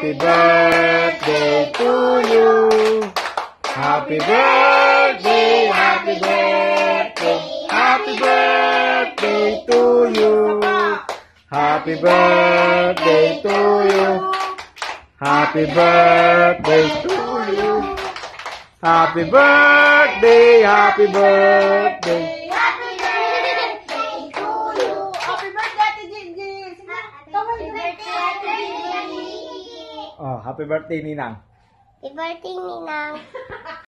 Happy birthday to you. Happy birthday, happy birthday, happy birthday to you. Happy birthday to you. Happy birthday to you. Happy birthday, happy birthday. Happy birthday to you. Happy birthday, Gigi. Happy birthday, Oh, happy birthday, Ninang. Happy birthday, Ninang.